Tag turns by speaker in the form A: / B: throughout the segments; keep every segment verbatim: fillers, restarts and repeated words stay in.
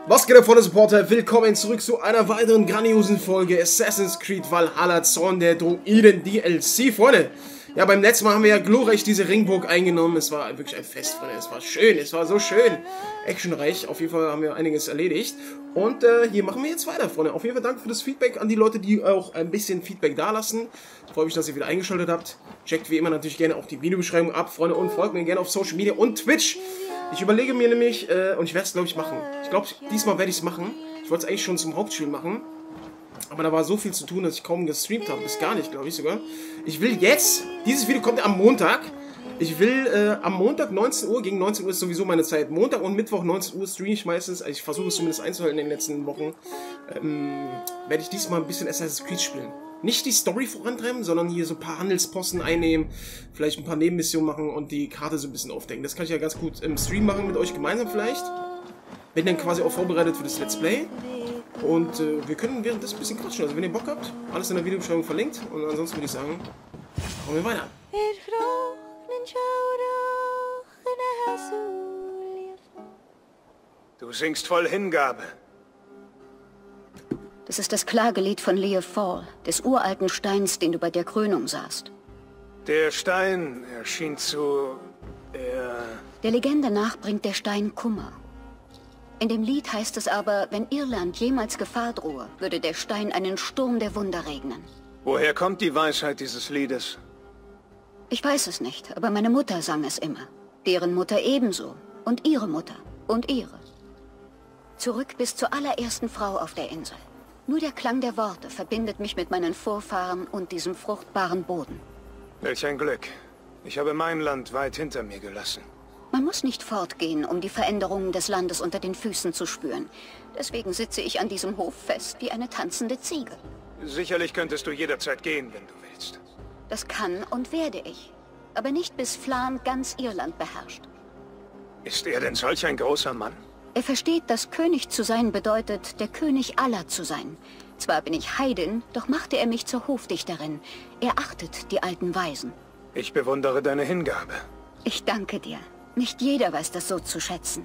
A: Was geht ab, von der Supporter? Willkommen zurück zu einer weiteren grandiosen Folge Assassin's Creed Valhalla Zorn der Druiden D L C, Freunde. Ja, beim letzten Mal haben wir ja glorreich diese Ringburg eingenommen. Es war wirklich ein Fest, Freunde. Es war schön, es war so schön. Actionreich. Auf jeden Fall haben wir einiges erledigt. Und äh, hier machen wir jetzt weiter, Freunde. Auf jeden Fall danke für das Feedback an die Leute, die auch ein bisschen Feedback dalassen. Ich freue mich, dass ihr wieder eingeschaltet habt. Checkt wie immer natürlich gerne auch die Videobeschreibung ab, Freunde. Und folgt mir gerne auf Social Media und Twitch. Ich überlege mir nämlich, äh, und ich werde es, glaube ich, machen. Ich glaube, diesmal werde ich es machen. Ich wollte es eigentlich schon zum Hauptspiel machen. Aber da war so viel zu tun, dass ich kaum gestreamt habe. Bis gar nicht, glaube ich sogar. Ich will jetzt, dieses Video kommt ja am Montag. Ich will äh, am Montag neunzehn Uhr, gegen neunzehn Uhr ist sowieso meine Zeit. Montag und Mittwoch neunzehn Uhr streame ich meistens. Also ich versuche es zumindest einzuhalten in den letzten Wochen. Ähm, werde ich diesmal ein bisschen Assassin's Creed spielen. Nicht die Story vorantreiben, sondern hier so ein paar Handelsposten einnehmen, vielleicht ein paar Nebenmissionen machen und die Karte so ein bisschen aufdecken. Das kann ich ja ganz gut im Stream machen mit euch gemeinsam vielleicht. Bin dann quasi auch vorbereitet für das Let's Play. Und äh, wir können währenddessen ein bisschen quatschen. Also wenn ihr Bock habt, alles in der Videobeschreibung verlinkt. Und ansonsten würde ich sagen, kommen wir weiter.
B: Du singst voll Hingabe.
C: Das ist das Klagelied von Leah Fall, des uralten Steins, den du bei der Krönung sahst.
B: Der Stein erschien zu... Er...
C: Der Legende nach bringt der Stein Kummer. In dem Lied heißt es aber, wenn Irland jemals Gefahr drohe, würde der Stein einen Sturm der Wunder regnen.
B: Woher kommt die Weisheit dieses Liedes?
C: Ich weiß es nicht, aber meine Mutter sang es immer. Deren Mutter ebenso. Und ihre Mutter. Und ihre. Zurück bis zur allerersten Frau auf der Insel. Nur der Klang der Worte verbindet mich mit meinen Vorfahren und diesem fruchtbaren Boden.
B: Welch ein Glück. Ich habe mein Land weit hinter mir gelassen.
C: Man muss nicht fortgehen, um die Veränderungen des Landes unter den Füßen zu spüren. Deswegen sitze ich an diesem Hof fest wie eine tanzende Ziege.
B: Sicherlich könntest du jederzeit gehen, wenn du willst.
C: Das kann und werde ich. Aber nicht bis Flan ganz Irland beherrscht.
B: Ist er denn solch ein großer Mann?
C: Er versteht, dass König zu sein bedeutet, der König aller zu sein. Zwar bin ich Heidin, doch machte er mich zur Hofdichterin. Er achtet die alten Weisen.
B: Ich bewundere deine Hingabe.
C: Ich danke dir. Nicht jeder weiß das so zu schätzen.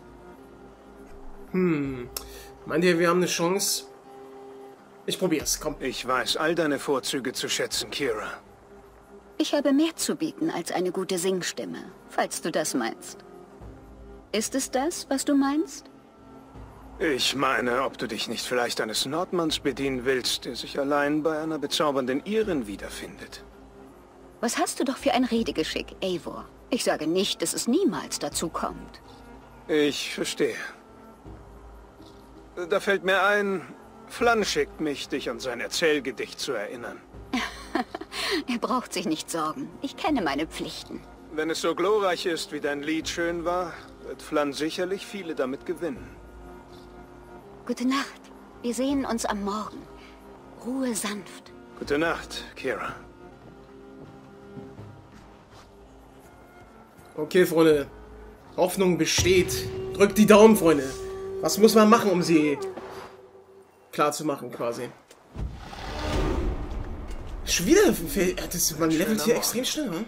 A: Hm. Meint ihr, wir haben eine Chance? Ich probier's, komm.
B: Ich weiß all deine Vorzüge zu schätzen, Kira.
C: Ich habe mehr zu bieten als eine gute Singstimme, falls du das meinst. Ist es das, was du meinst?
B: Ich meine, ob du dich nicht vielleicht eines Nordmanns bedienen willst, der sich allein bei einer bezaubernden Irin wiederfindet.
C: Was hast du doch für ein Redegeschick, Eivor? Ich sage nicht, dass es niemals dazu kommt.
B: Ich verstehe. Da fällt mir ein, Flan schickt mich, dich an sein Erzählgedicht zu erinnern.
C: Er braucht sich nicht sorgen. Ich kenne meine Pflichten.
B: Wenn es so glorreich ist, wie dein Lied schön war, wird Flan sicherlich viele damit gewinnen.
C: Gute Nacht. Wir sehen uns am Morgen. Ruhe sanft.
B: Gute Nacht, Kira.
A: Okay, Freunde. Hoffnung besteht. Drückt die Daumen, Freunde. Was muss man machen, um sie klar zu machen, quasi? Schon wieder? Das, man levelt hier extrem schnell, ne?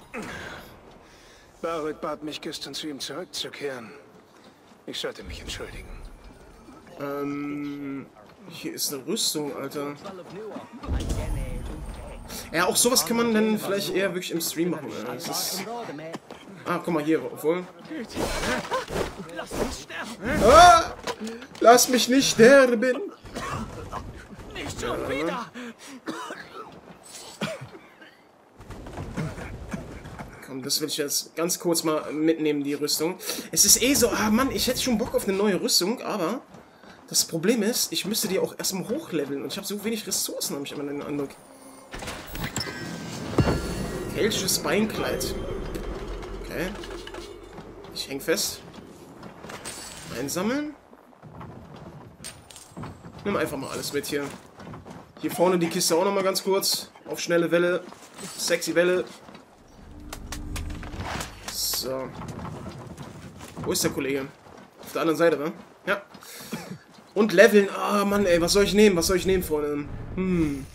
B: Barret bat mich gestern, zu ihm zurückzukehren. Ich sollte mich entschuldigen.
A: Ähm... Hier ist eine Rüstung, Alter. Ja, auch sowas kann man dann vielleicht eher wirklich im Stream machen. Ja. Das ist... Ah, guck mal hier, obwohl...
D: Lass mich sterben!
A: Ah! Lass mich nicht sterben!
D: Nicht schon wieder!
A: Komm, das will ich jetzt ganz kurz mal mitnehmen, die Rüstung. Es ist eh so, ah Mann, ich hätte schon Bock auf eine neue Rüstung, aber das Problem ist, ich müsste die auch erstmal hochleveln und ich habe so wenig Ressourcen, habe ich immer den Eindruck. Keltisches Beinkleid. Okay. Ich häng fest. Einsammeln. Nimm einfach mal alles mit hier. Hier vorne die Kiste auch nochmal ganz kurz. Auf schnelle Welle. Sexy Welle. So. Wo ist der Kollege? Auf der anderen Seite, wa? Ja. Und leveln. Ah, oh, Mann, ey. Was soll ich nehmen? Was soll ich nehmen, Freunde? Hm.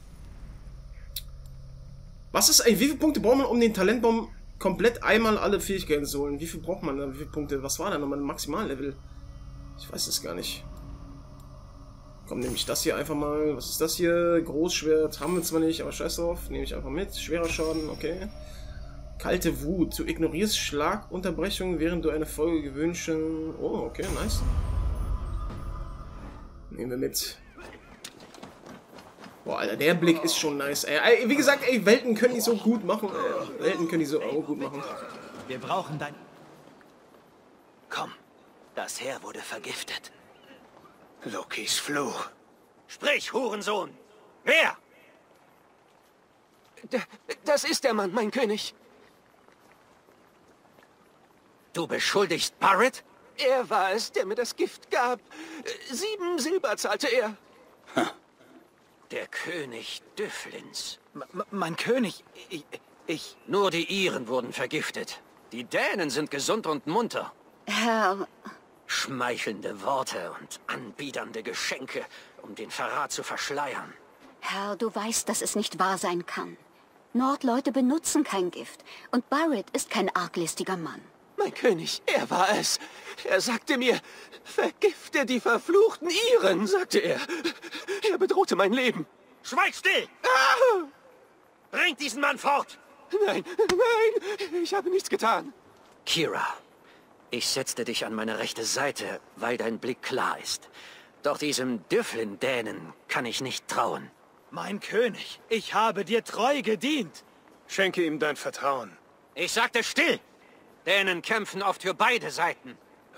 A: Was ist, ey, wie viele Punkte braucht man, um den Talentbaum komplett einmal alle Fähigkeiten zu holen? Wie viel braucht man da? Wie viele Punkte? Was war da nochmal ein Maximallevel? Ich weiß es gar nicht. Komm, nehme ich das hier einfach mal. Was ist das hier? Großschwert haben wir zwar nicht, aber scheiß drauf. Nehme ich einfach mit. Schwerer Schaden, okay. Kalte Wut. Du ignorierst Schlagunterbrechung, während du eine Folge gewünscht. Oh, okay, nice. Nehmen wir mit. Boah, Alter, der Blick ist schon nice. Ey, wie gesagt, ey, Welten können die so gut machen. Ey. Welten können die so auch gut machen.
D: Wir brauchen dein... Komm, das Heer wurde vergiftet.
B: Lokis Fluch.
D: Sprich, Hurensohn! Wer?
E: D das ist der Mann, mein König.
D: Du beschuldigst Barret?
E: Er war es, der mir das Gift gab. Sieben Silber zahlte er.
D: Der König Düfflins.
E: M mein König, ich, ich...
D: Nur die Iren wurden vergiftet. Die Dänen sind gesund und munter.
C: Herr...
D: Schmeichelnde Worte und anbiedernde Geschenke, um den Verrat zu verschleiern.
C: Herr, du weißt, dass es nicht wahr sein kann. Nordleute benutzen kein Gift. Und Barret ist kein arglistiger Mann.
E: Mein König, er war es. Er sagte mir, vergifte die verfluchten Iren, sagte er. Er bedrohte mein Leben.
D: Schweig still!
E: Ah!
D: Bringt diesen Mann fort!
E: Nein, nein, ich habe nichts getan.
D: Kira, ich setzte dich an meine rechte Seite, weil dein Blick klar ist. Doch diesem Düfflin-Dänen kann ich nicht trauen.
F: Mein König, ich habe dir treu gedient.
B: Schenke ihm dein Vertrauen.
D: Ich sagte still! Dänen kämpfen oft für beide Seiten.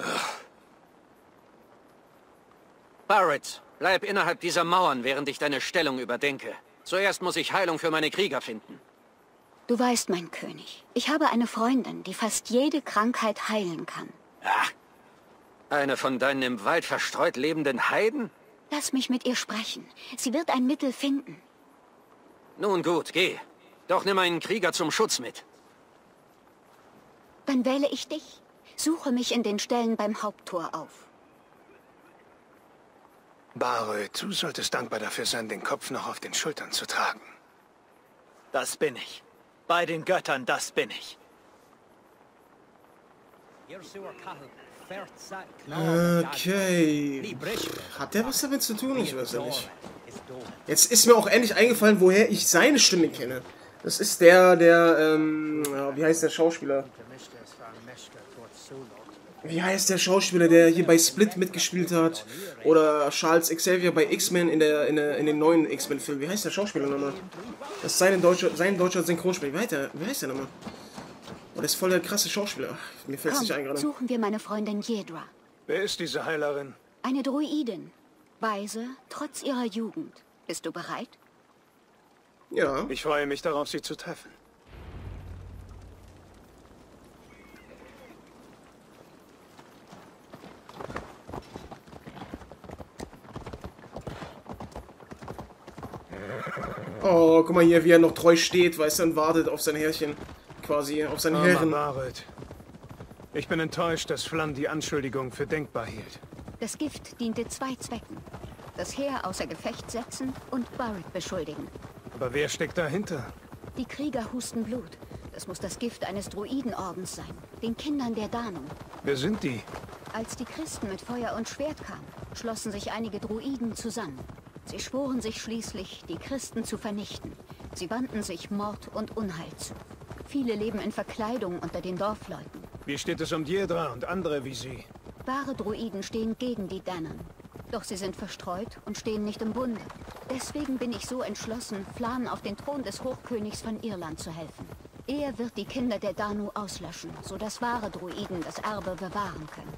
D: Barret, bleib innerhalb dieser Mauern, während ich deine Stellung überdenke. Zuerst muss ich Heilung für meine Krieger finden.
C: Du weißt, mein König, ich habe eine Freundin, die fast jede Krankheit heilen kann.
D: Ach, eine von deinen im Wald verstreut lebenden Heiden?
C: Lass mich mit ihr sprechen. Sie wird ein Mittel finden.
D: Nun gut, geh. Doch nimm einen Krieger zum Schutz mit.
C: Dann wähle ich dich. Suche mich in den Ställen beim Haupttor auf.
B: Barret, du solltest dankbar dafür sein, den Kopf noch auf den Schultern zu tragen.
F: Das bin ich. Bei den Göttern, das bin ich.
A: Okay. Hat der was damit zu tun? Ich weiß ja nicht. Jetzt ist mir auch endlich eingefallen, woher ich seine Stimme kenne. Das ist der, der, ähm, ja, wie heißt der Schauspieler? Wie heißt der Schauspieler, der hier bei Split mitgespielt hat? Oder Charles Xavier bei X-Men in der, in der, in den neuen X-Men-Film. Wie heißt der Schauspieler nochmal? Das ist sein deutscher, sein deutscher Synchronsprecher. Wie heißt der, wie heißt der nochmal? Oh, das ist voll der krasse Schauspieler. Mir fällt es nicht ein
C: Komm,
A: gerade.
C: suchen wir meine Freundin Jedra.
B: Wer ist diese Heilerin?
C: Eine Druidin. Weise, trotz ihrer Jugend. Bist du bereit?
A: Ja.
B: Ich freue mich darauf, sie zu treffen.
A: Oh, guck mal hier, wie er noch treu steht, weißt du, und wartet auf sein Herrchen. Quasi, auf seinen Herren.
B: Barret. Ich bin enttäuscht, dass Flann die Anschuldigung für denkbar hielt.
C: Das Gift diente zwei Zwecken. Das Heer außer Gefecht setzen und Barret beschuldigen.
B: Aber wer steckt dahinter?
C: Die Krieger husten Blut. Das muss das Gift eines Druidenordens sein. Den Kindern der Danu.
B: Wer sind die?
C: Als die Christen mit Feuer und Schwert kamen, schlossen sich einige Druiden zusammen. Sie schworen sich schließlich, die Christen zu vernichten. Sie wandten sich Mord und Unheil zu. Viele leben in Verkleidung unter den Dorfleuten.
B: Wie steht es um Jedra und andere wie sie?
C: Wahre Druiden stehen gegen die Dannen. Doch sie sind verstreut und stehen nicht im Bunde. Deswegen bin ich so entschlossen, Flan auf den Thron des Hochkönigs von Irland zu helfen. Er wird die Kinder der Danu auslöschen, sodass wahre Druiden das Erbe bewahren können.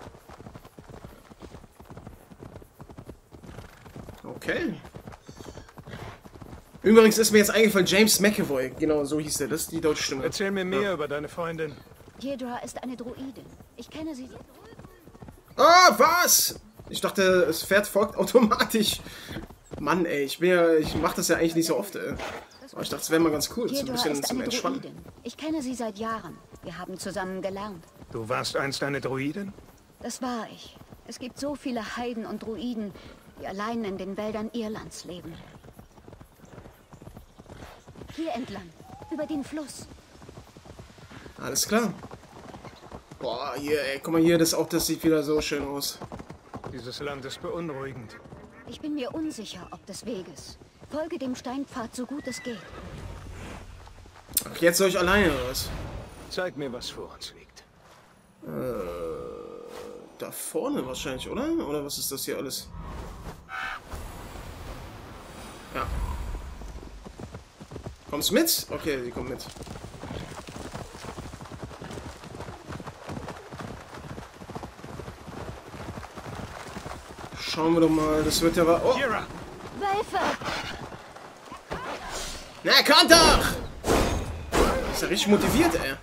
A: Okay. Übrigens ist mir jetzt eingefallen, James McAvoy. Genau, so hieß er. Das ist die deutsche Stimme.
B: Erzähl mir mehr
A: Ja.
B: über deine Freundin.
C: Jedra ist eine Druidin. Ich kenne sie.
A: Ah, was? Ich dachte, es fährt folgt automatisch. Mann, ey, ich bin ja, ich mach das ja eigentlich nicht so oft, ey. Aber ich dachte, es wäre mal ganz cool, so ein
C: Jedra
A: bisschen
C: ist
A: zum
C: eine
A: Entspannen.
C: Druidin. Ich kenne sie seit Jahren. Wir haben zusammen gelernt.
B: Du warst einst eine Druidin?
C: Das war ich. Es gibt so viele Heiden und Druiden, die allein in den Wäldern Irlands leben. Hier entlang, über den Fluss.
A: Alles klar. Boah, hier, ey, guck mal hier, das auch, das sieht wieder so schön aus.
B: Dieses Land ist beunruhigend.
C: Ich bin mir unsicher, ob des Weges. Folge dem Steinpfad, so gut es geht.
A: Ach, jetzt soll ich alleine, oder was?
B: Zeig mir, was vor uns liegt.
A: Äh, da vorne wahrscheinlich, oder? Oder was ist das hier alles? Ja. Kommst du mit? Okay, sie kommt mit. Schauen wir doch mal, das wird ja was. Oh!
C: Wölfe!
A: Na, kommt doch! Ist ja richtig motiviert, ey.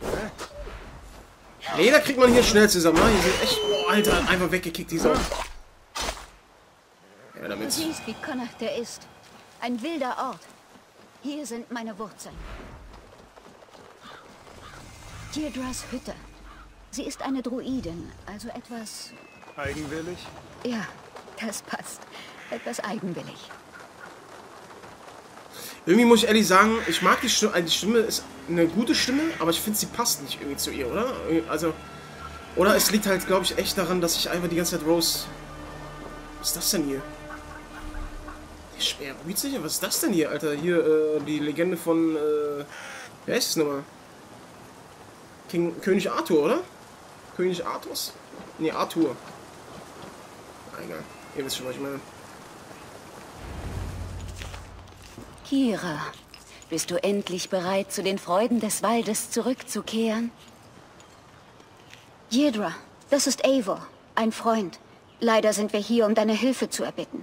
A: Leder kriegt man hier schnell zusammen, ne? Hier sind echt. Oh, Alter, einfach weggekickt, die Sau. Ja,
C: Du
A: damit.
C: siehst, wie Connacht der ist. Ein wilder Ort. Hier sind meine Wurzeln. Deirdres Hütte. Sie ist eine Druidin, also etwas...
B: Eigenwillig?
C: Ja, das passt. Etwas eigenwillig.
A: Irgendwie muss ich ehrlich sagen, ich mag die Stimme. Die Stimme ist eine gute Stimme, aber ich finde, sie passt nicht irgendwie zu ihr, oder? Also. Oder es liegt halt, glaube ich, echt daran, dass ich einfach die ganze Zeit Rose. Was ist das denn hier? Der Schwerbrützige? Was ist das denn hier, Alter? Hier, äh, die Legende von, äh. Wer ist es nochmal? King, König Arthur, oder? König Arthurs? Nee, Arthur. Ah, egal. Ihr wisst schon, was ich meine.
C: Kira, bist du endlich bereit, zu den Freuden des Waldes zurückzukehren? Deirdre, das ist Eivor, ein Freund. Leider sind wir hier, um deine Hilfe zu erbitten.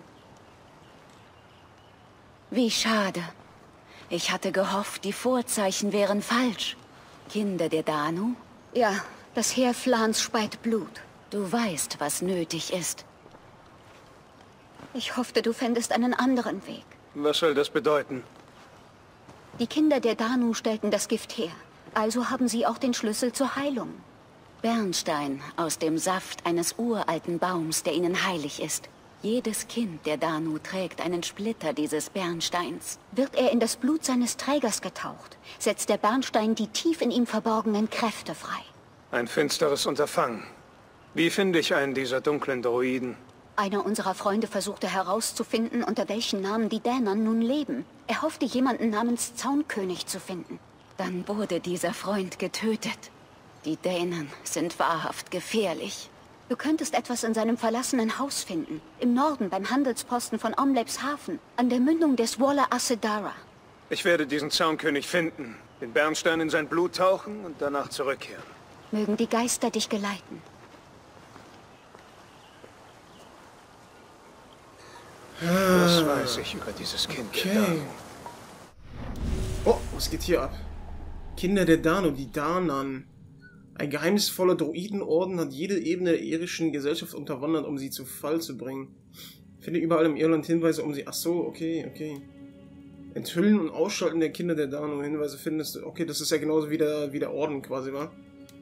C: Wie schade. Ich hatte gehofft, die Vorzeichen wären falsch. Kinder der Danu? Ja, das Heer Flans speit Blut. Du weißt, was nötig ist. Ich hoffte, du fändest einen anderen Weg.
B: Was soll das bedeuten?
C: Die Kinder der Danu stellten das Gift her. Also haben sie auch den Schlüssel zur Heilung. Bernstein aus dem Saft eines uralten Baums, der ihnen heilig ist. Jedes Kind der Danu trägt einen Splitter dieses Bernsteins. Wird er in das Blut seines Trägers getaucht, setzt der Bernstein die tief in ihm verborgenen Kräfte frei.
B: Ein finsteres Unterfangen. Wie finde ich einen dieser dunklen Droiden?
C: Einer unserer Freunde versuchte herauszufinden, unter welchen Namen die Dänen nun leben. Er hoffte, jemanden namens Zaunkönig zu finden. Dann wurde dieser Freund getötet. Die Dänen sind wahrhaft gefährlich. Du könntest etwas in seinem verlassenen Haus finden. Im Norden beim Handelsposten von Omleps Hafen, an der Mündung des Walla Asedara.
B: Ich werde diesen Zaunkönig finden, den Bernstein in sein Blut tauchen und danach zurückkehren.
C: Mögen die Geister dich geleiten.
B: Was weiß ich über dieses Kind?
A: Okay. Oh, was geht hier ab? Kinder der Danu, die Danan. Ein geheimnisvoller Druidenorden hat jede Ebene der irischen Gesellschaft unterwandert, um sie zu Fall zu bringen. Finde überall im Irland Hinweise, um sie... Ach so, okay, okay. Enthüllen und Ausschalten der Kinder der Danu. Hinweise findest du... Okay, das ist ja genauso wie der, wie der Orden quasi, wa?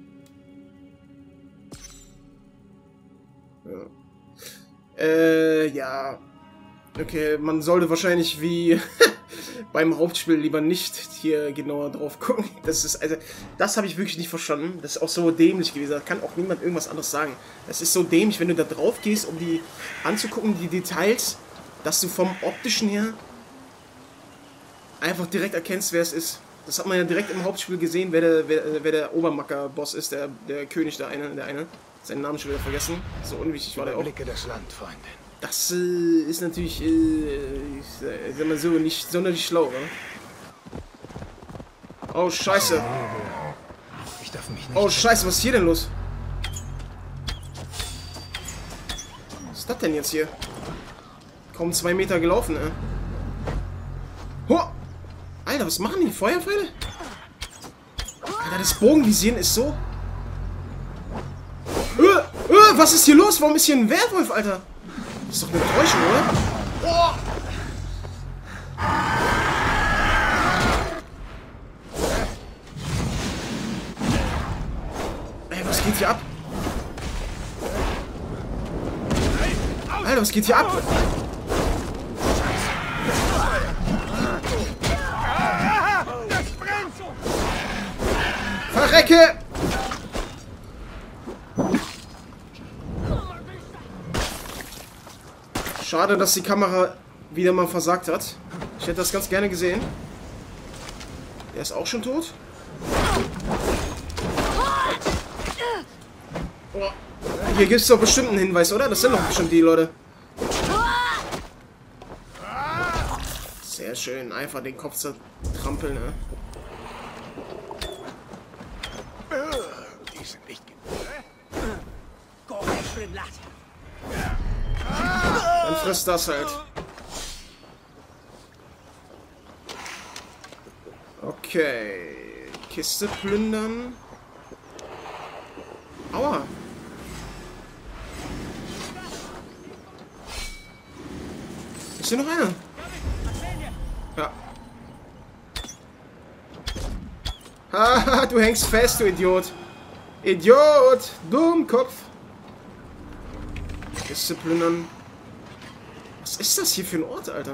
A: Ja. Äh, ja... Okay, man sollte wahrscheinlich wie beim Hauptspiel lieber nicht hier genauer drauf gucken. Das ist, also, das habe ich wirklich nicht verstanden. Das ist auch so dämlich gewesen. Da kann auch niemand irgendwas anderes sagen. Das ist so dämlich, wenn du da drauf gehst, um die anzugucken, die Details, dass du vom optischen her einfach direkt erkennst, wer es ist. Das hat man ja direkt im Hauptspiel gesehen, wer der, wer, wer der Obermacker-Boss ist, der, der König, der eine, der eine. Seinen Namen schon wieder vergessen. So unwichtig war der auch.
B: Blicke das Land, Freundin.
A: Das äh, ist natürlich, äh, ich, äh, sag mal so, nicht sonderlich schlau, oder? Oh, scheiße.
B: Ich darf mich nicht...
A: Oh, scheiße, was ist hier denn los? Was ist das denn jetzt hier? Kaum zwei Meter gelaufen, äh. Ho! Alter, was machen die? Feuerpfeile? Alter, das Bogenvisieren ist so... Äh, äh, was ist hier los? Warum ist hier ein Werwolf, Alter? Das ist doch eine Täuschung, oder? Oh! Ey, was geht hier ab? Alter, was geht hier ab? Verrecke! Schade, dass die Kamera wieder mal versagt hat. Ich hätte das ganz gerne gesehen. Der ist auch schon tot. Oh. Hier gibt es doch bestimmt einen Hinweis, oder? Das sind doch bestimmt die Leute. Sehr schön. Einfach den Kopf zertrampeln, ne?
B: Die sind nicht...
A: Dann frisst das halt. Okay. Kiste plündern. Aua. Ist hier noch einer? Ja. Haha, du hängst fest, du Idiot. Idiot! Dummkopf! Kiste plündern. Was ist das hier für ein Ort, Alter?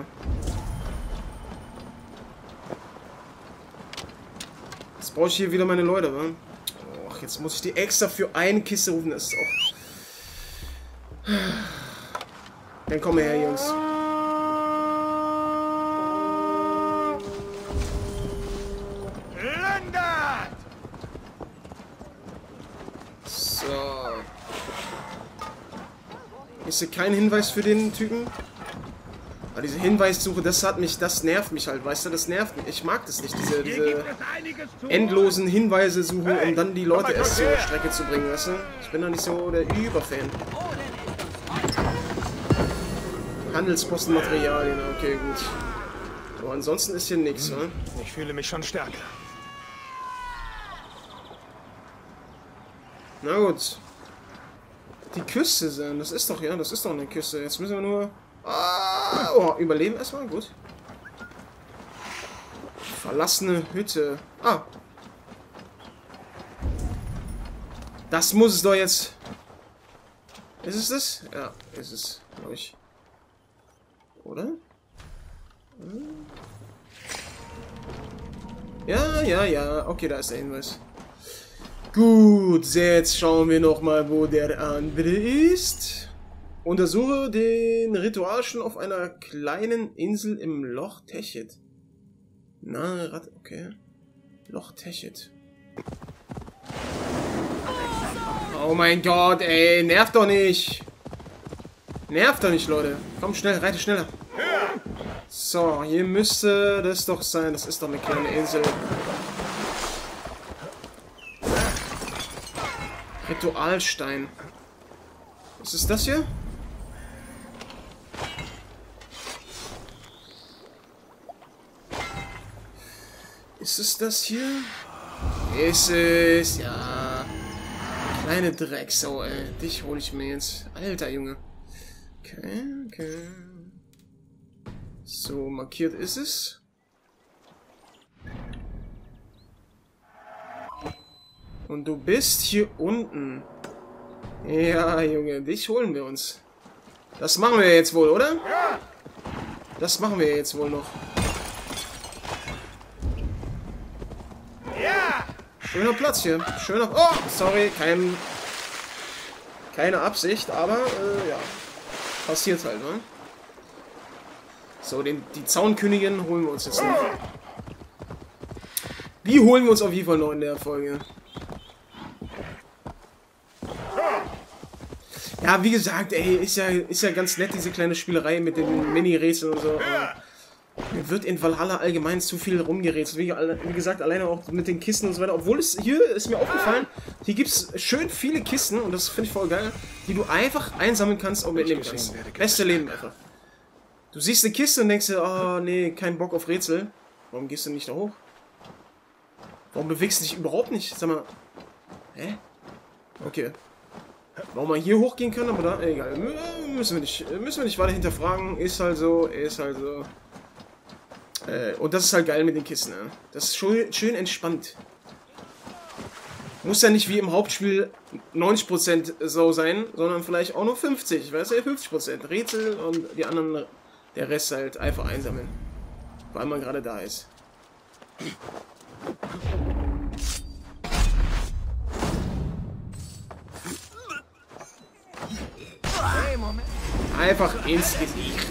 A: Jetzt brauche ich hier wieder meine Leute, wa? Och, jetzt muss ich die extra für eine Kiste rufen. Das ist auch... Dann komm her, Jungs. So. Ist hier kein Hinweis für den Typen? Aber diese Hinweissuche, das hat mich, das nervt mich halt, weißt du, das nervt mich. Ich mag das nicht, diese, diese endlosen Hinweise suchen, um dann die Leute erst zur Strecke zu bringen, weißt du? Ich bin da nicht so der Überfan. Handelspostenmaterialien, okay, gut. Aber ansonsten ist hier nichts, ne?
B: Ich fühle mich schon stärker.
A: Na gut. Die Küste sein, das ist doch, ja, das ist doch eine Küste. Jetzt müssen wir nur... Ah, oh, überleben erstmal, gut. Verlassene Hütte. Ah. Das muss es doch jetzt... Ist es das? Ja, ist es, glaube ich. Oder? Hm. Ja, ja, ja. Okay, da ist der Hinweis. Gut, jetzt schauen wir noch mal, wo der andere ist. Untersuche den Ritual schon auf einer kleinen Insel im Loch Techet. Na, Rat, okay. Loch Techet. Oh mein Gott, ey, nervt doch nicht. Nervt doch nicht, Leute. Komm, schnell, reite schneller. So, hier müsste das doch sein. Das ist doch eine kleine Insel. Ritualstein. Was ist das hier? Ist es das hier? Ist es, ja. Kleine Drecksau, ey. Dich hole ich mir jetzt. Alter, Junge. Okay, okay. So, markiert ist es. Und du bist hier unten. Ja, Junge, dich holen wir uns. Das machen wir jetzt wohl, oder? Das machen wir jetzt wohl noch. Schöner Platz hier. Schöner... Oh, sorry, kein... Keine Absicht, aber, äh, ja. Passiert halt, ne? So, den, die Zaunkönigin holen wir uns jetzt noch. Die holen wir uns auf jeden Fall noch in der Folge. Ja, wie gesagt, ey, ist ja, ist ja ganz nett, diese kleine Spielerei mit den Mini-Rätseln und so. Aber mir wird in Valhalla allgemein zu viel rumgerätselt. Wie, wie gesagt, alleine auch mit den Kisten und so weiter. Obwohl es hier ist mir aufgefallen, hier gibt es schön viele Kisten, und das finde ich voll geil, die du einfach einsammeln kannst und mitnehmen kannst. Beste Leben einfach. Du siehst eine Kiste und denkst dir, oh nee, kein Bock auf Rätsel. Warum gehst du nicht da hoch? Warum bewegst du dich überhaupt nicht? Sag mal. Hä? Okay. Warum man hier hochgehen kann, aber da, egal. Müssen wir nicht, müssen wir nicht weiter hinterfragen. Ist halt so, ist halt so. Äh, und das ist halt geil mit den Kisten, ne? Das ist schön, schön entspannt. Muss ja nicht wie im Hauptspiel neunzig Prozent so sein, sondern vielleicht auch nur fünfzig, weißt du, fünfzig Prozent Rätsel und die anderen, der Rest halt einfach einsammeln. Weil man gerade da ist.
B: Hey, Moment.
A: Einfach ins Gesicht.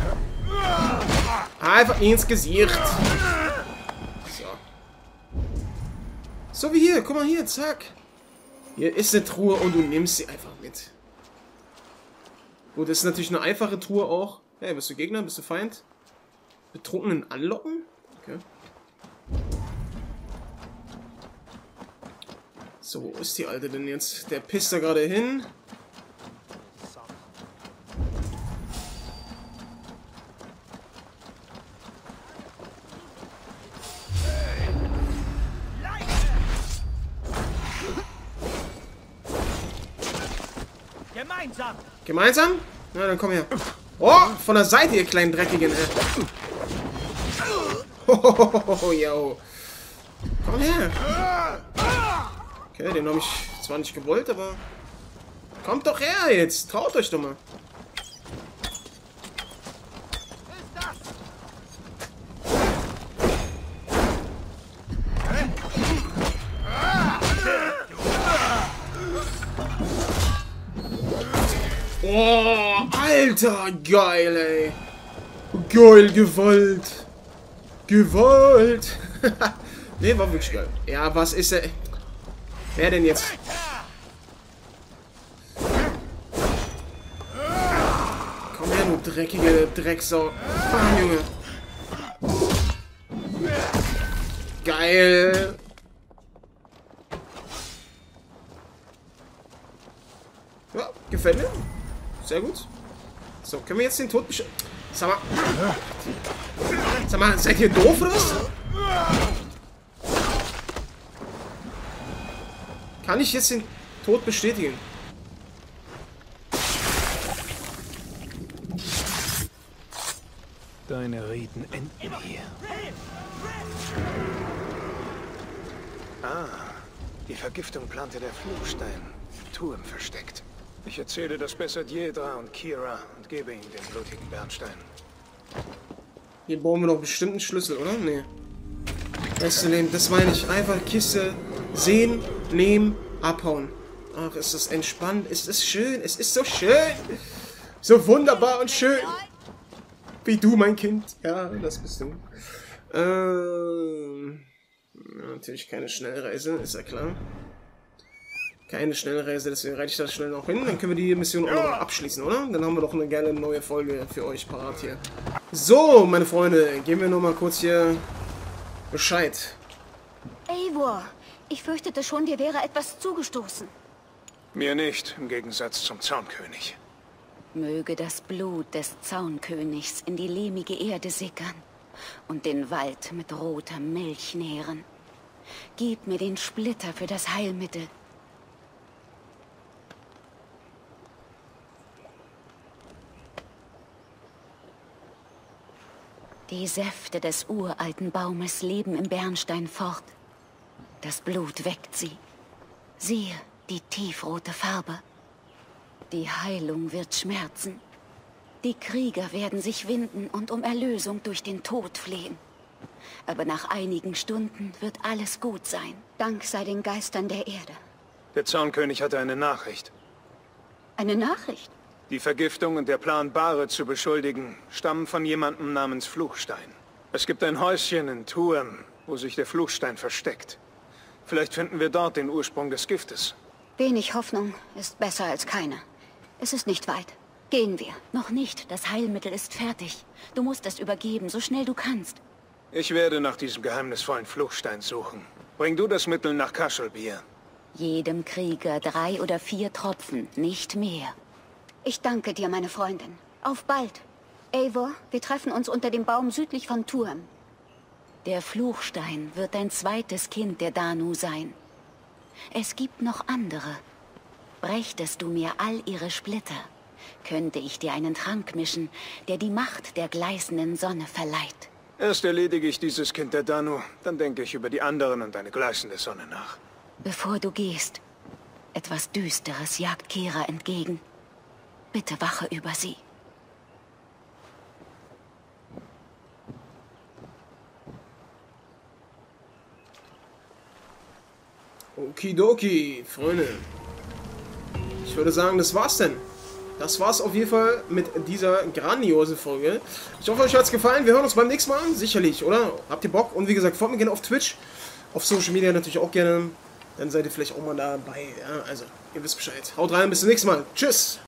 A: Einfach ins Gesicht. So. So wie hier. Guck mal hier. Zack. Hier ist eine Truhe und du nimmst sie einfach mit. Gut, das ist natürlich eine einfache Truhe auch. Hey, bist du Gegner? Bist du Feind? Betrunkenen anlocken? Okay. So, wo ist die Alte denn jetzt? Der pisst da gerade hin.
F: Gemeinsam!
A: Gemeinsam? Na, dann komm her. Oh, von der Seite, ihr kleinen Dreckigen, ey. Hohohoho, yo. Komm her. Okay, den habe ich zwar nicht gewollt, aber... Kommt doch her jetzt. Traut euch doch mal. Oh, Alter, geil, ey. Geil, Gewalt. Gewalt. Ne, war wirklich geil. Ja, was ist er? Wer denn jetzt? Komm her, du dreckige Drecksau. Ah, Junge. Geil. Ja, gefällt mir. Sehr gut. So, können wir jetzt den Tod besch... Sag mal. Sag mal, seid ihr doof oder was? Kann ich jetzt den Tod bestätigen?
B: Deine Riten enden hier. Ah, die Vergiftung plante der Fluchstein. Turm versteckt. Ich erzähle das besser Deirdre und Kira und gebe ihnen den blutigen Bernstein.
A: Hier brauchen wir doch bestimmt einen Schlüssel, oder? Nee. Weißt du, nehmen, das meine ich. Einfach Kiste sehen, nehmen, abhauen. Ach, ist das entspannt. Es ist schön. Es ist so schön. So wunderbar und schön. Wie du, mein Kind. Ja, das bist du. Ähm, natürlich keine Schnellreise, ist ja klar. Keine Schnellreise, deswegen reite ich das schnell noch hin. Dann können wir die Mission auch noch abschließen, oder? Dann haben wir doch eine geile neue Folge für euch parat hier. So, meine Freunde, geben wir noch mal kurz hier Bescheid.
C: Eivor, ich fürchtete schon, dir wäre etwas zugestoßen.
B: Mir nicht, im Gegensatz zum Zaunkönig.
C: Möge das Blut des Zaunkönigs in die lehmige Erde sickern und den Wald mit roter Milch nähren. Gib mir den Splitter für das Heilmittel. Die Säfte des uralten Baumes leben im Bernstein fort. Das Blut weckt sie. Siehe die tiefrote Farbe. Die Heilung wird schmerzen. Die Krieger werden sich winden und um Erlösung durch den Tod flehen. Aber nach einigen Stunden wird alles gut sein. Dank sei den Geistern der Erde.
B: Der Zaunkönig hatte eine Nachricht.
C: Eine Nachricht?
B: Die Vergiftung und der Plan, Bare zu beschuldigen, stammen von jemandem namens Fluchstein. Es gibt ein Häuschen in Turm, wo sich der Fluchstein versteckt. Vielleicht finden wir dort den Ursprung des Giftes.
C: Wenig Hoffnung ist besser als keine. Es ist nicht weit. Gehen wir. Noch nicht. Das Heilmittel ist fertig. Du musst es übergeben, so schnell du kannst.
B: Ich werde nach diesem geheimnisvollen Fluchstein suchen. Bring du das Mittel nach Kaschelbier.
C: Jedem Krieger drei oder vier Tropfen, nicht mehr. Ich danke dir, meine Freundin. Auf bald. Eivor, wir treffen uns unter dem Baum südlich von Turm. Der Fluchstein wird dein zweites Kind der Danu sein. Es gibt noch andere. Brächtest du mir all ihre Splitter, könnte ich dir einen Trank mischen, der die Macht der gleißenden Sonne verleiht.
B: Erst erledige ich dieses Kind der Danu, dann denke ich über die anderen und eine gleißende Sonne nach.
C: Bevor du gehst, etwas Düsteres jagt Kira entgegen. Bitte wache über sie. Okidoki,
A: Freunde. Ich würde sagen, das war's denn. das war's auf jeden Fall mit dieser grandiosen Folge. Ich hoffe, euch hat's gefallen. Wir hören uns beim nächsten Mal an. Sicherlich, oder? Habt ihr Bock? Und wie gesagt, folgt mir gerne auf Twitch. Auf Social Media natürlich auch gerne. Dann seid ihr vielleicht auch mal dabei. Ja, also, ihr wisst Bescheid. Haut rein, bis zum nächsten Mal. Tschüss!